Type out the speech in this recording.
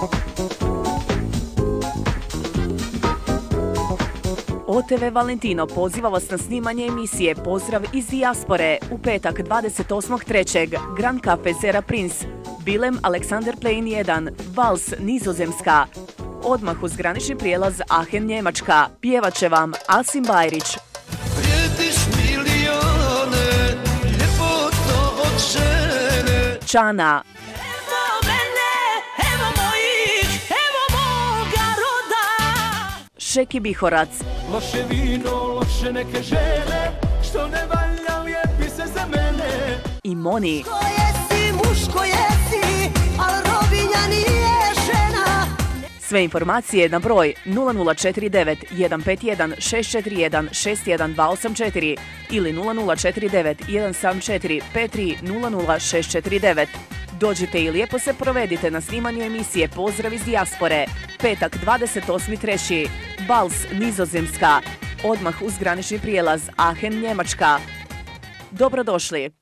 OTV Valentino poziva vas na snimanje emisije Pozdrav iz dijaspore u petak 28.3. Grand Cafe Zera Prince, Bilem Alexander Plain 1, Vals Nizozemska. Odmah uz granični prijelaz Aachen Njemačka. Pjevat će vam Asim Bajrić. Vrijediš milijone, ljepoto od žene. Čana. Evo mene, evo mojih, evo moga roda. Šeki Bihorac. Loše vino, loše neke žene, što ne valja lijepi se za mene. I Moni. Ko jesi, muško jesi, al robinja nije žena. Sve informacije na broj 0049 151 641 61284 ili 0049 174 5300649. Dođite i lijepo se provedite na snimanju emisije Pozdrav iz dijaspore. Petak 28.3. Vals Nizozemska. Odmah uz granični prijelaz Aachen Njemačka. Dobrodošli!